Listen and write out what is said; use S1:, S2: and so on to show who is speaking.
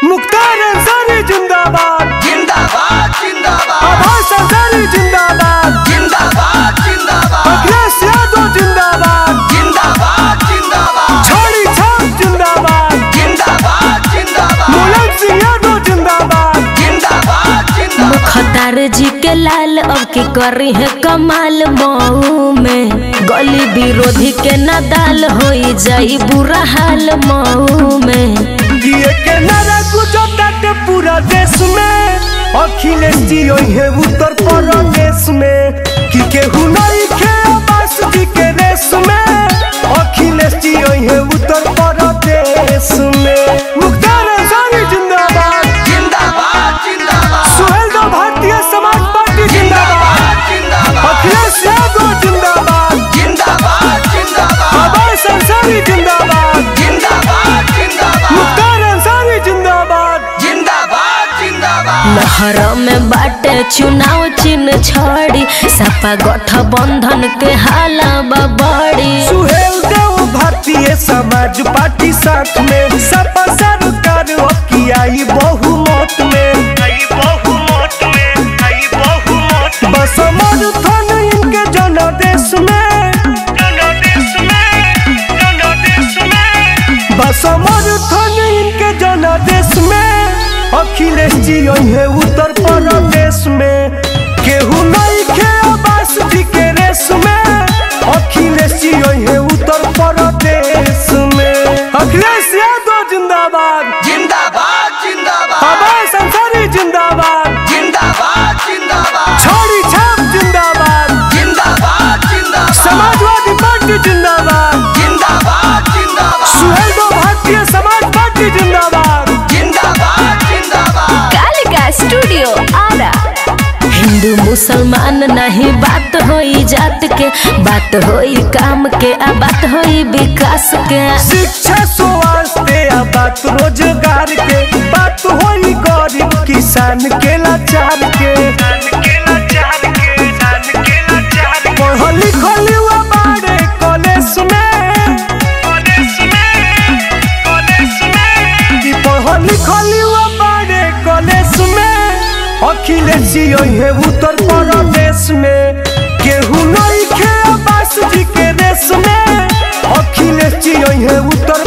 S1: मुख्तार अंसारी जिंदाबाद
S2: जिंदाबाद जिंदाबाद।
S1: आभास अंसारी जिंदाबाद
S2: जिंदाबाद जिंदाबाद।
S1: अखिलेश यादव जिंदाबाद
S2: जिंदाबाद जिंदाबाद।
S1: छोड़ी छाप जिंदाबाद
S2: जिंदाबाद जिंदाबाद।
S1: मुलायम सिंह यादव जिंदाबाद
S2: जिंदाबाद जिंदाबाद।
S3: मुख्तार जी के लाल अब की करी है कमाल मऊ में गली विरोधी के नदाल हो जाई बुरा हाल मऊ में
S1: ये के नारा गुजरता पूरा देश में अखिलेश जी है उत्तर प्रदेश में कि केहू नहीं खे आवास जी के रेस में अखिलेश जी है उत्तर प्रदेश में मुख्तार अंसारी जिंदाबाद
S2: जिंदाबाद जिंदाबाद।
S1: सुहेल दो भारतीय समाज पार्टी जिंदाबाद
S2: जिंदाबाद।
S1: अखिलेश यादव जिंदाबाद
S2: जिंदाबाद जिंदाबाद।
S1: आभास अंसारी जिंदाबाद
S2: जिंदाबाद जिंदाबाद।
S1: मुख्तार अंसारी जिंदाबाद
S2: जिंदाबाद जिंदाबाद।
S3: लहर में बाटे चुनाव चिन्ह छोड़ी सपा गठबंधन के हाला बड़ी
S1: सुहेल देव भारतीय समाज पार्टी साथ में सपा सरकार की आई बहुमत में बस समर्थन इनके जनादेश में बस समर्थन इनके जनादेश में अखिलेश जी है उत्तर प्रदेश में केहू नहीं खे आवास जी के रेस में अखिलेश जी है उत्तर प्रदेश में अखिलेश यादव जिंदाबाद
S2: जिंदाबाद जिंदाबाद।
S1: आभास अंसारी जिंदाबाद
S2: जिंदाबाद जिंदाबाद।
S1: छोड़ी छाप जिंदाबाद
S2: जिंदाबाद जिंदाबाद।
S1: समाजवादी पार्टी जिंदाबाद
S2: जिंदाबाद जिंदाबाद।
S1: सुहेल दो भारतीय समाज पार्टी जिंदाबाद
S2: जिंदाबाद जिंदाबाद।
S3: कालिका स्टूडियो आरा हिंदू मुसलमान नहीं बात होई जात के बात होई काम के आ बात होई विकास के
S1: शिक्षा स्वास्थ्य आ बात रोजगार के बात होई गरीब किसान के लाचार के पढ़ल लिखल युवा बाड़े कॉलेज में कि पढ़ल लिखल युवा बाड़े कॉलेज में अखिलेश जी है उत्तर प्रदेश में केहू नहीं खे आवास जी के रेस में अखिलेश जी है उत्तर